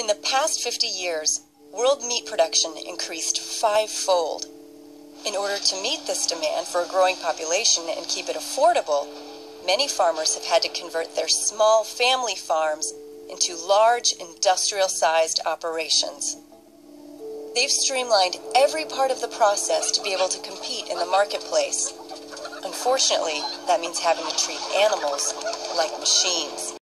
In the past 50 years, world meat production increased fivefold. In order to meet this demand for a growing population and keep it affordable, many farmers have had to convert their small family farms into large industrial-sized operations. They've streamlined every part of the process to be able to compete in the marketplace. Unfortunately, that means having to treat animals like machines.